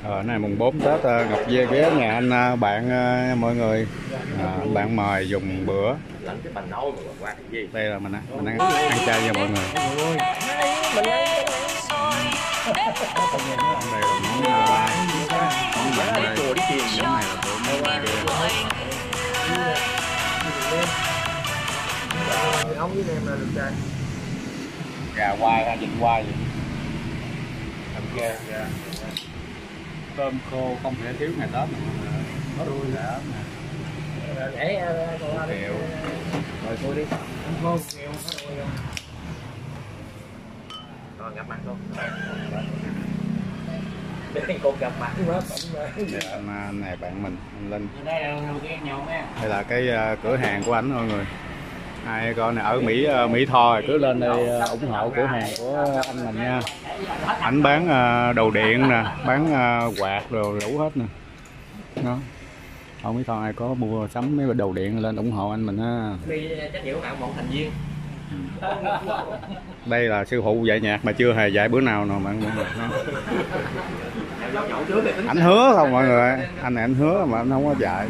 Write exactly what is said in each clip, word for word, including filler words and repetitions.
Ờ, này mùng bốn Tết Ngọc về ghé nhà anh bạn mọi người, à, bạn mời dùng bữa. Đây là mình ăn, mình ăn, ăn chay cho mọi người. Đây là món món mặn đây, món này là của món kia. Gà quay hay vịt quay vậy? Okay. Cơm khô không thể thiếu ngày Tết, có đuôi đã để kiệu rồi tôi đi khô kiệu rồi gặp mặt luôn để con gặp mặt quá anh, anh này bạn mình anh Linh. Đây là cái cửa hàng của anh mọi người. Ai coi này ở Mỹ Mỹ Tho cứ lên đây ủng hộ cửa hàng của anh mình nha. Ảnh bán đồ điện nè, bán quạt rồi đủ hết nè. Đó. Ở Mỹ Tho ai có mua sắm mấy đồ điện lên ủng hộ anh mình ha. Đây là sư phụ dạy nhạc mà chưa hề dạy bữa nào nào bạn. Anh hứa không mọi người, anh này anh hứa mà anh không có dạy.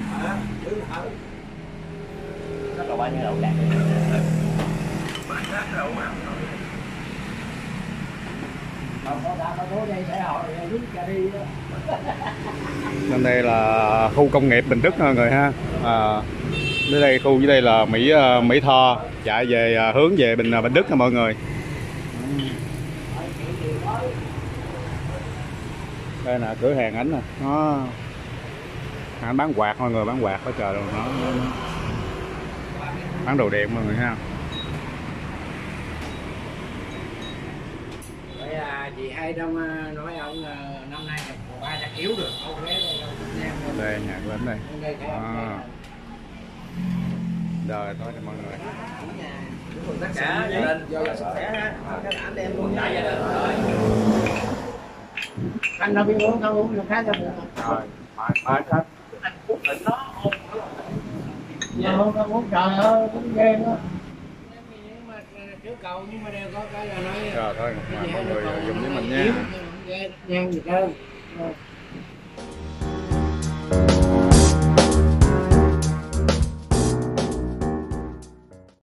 Bên đây là khu công nghiệp Bình Đức mọi người ha. À, dưới đây khu dưới đây là Mỹ Mỹ Tho, chạy về hướng về Bình Bình Đức nha mọi người. Đây là cửa hàng ảnh nè, nó anh bán quạt mọi người, bán quạt có trời luôn, nó bán đồ điện mọi người ha. Chị hai đông nói ông năm nay ba chắc yếu được không vé đây nhà của anh đây. À. Đời thôi mọi người. Tất cả gia đình do sức khỏe ha. Các anh em luôn nha. Anh đâu biết uống không uống được khác cho mình. Rồi, mãi mãi hết. Anh uống thịt nó ôm nó. Không uống trời ơi, uống ghê quá. Trước cầu nhưng mà đều có cái là nói rồi thôi mọi người dùng với mình nha. Nha gì đâu.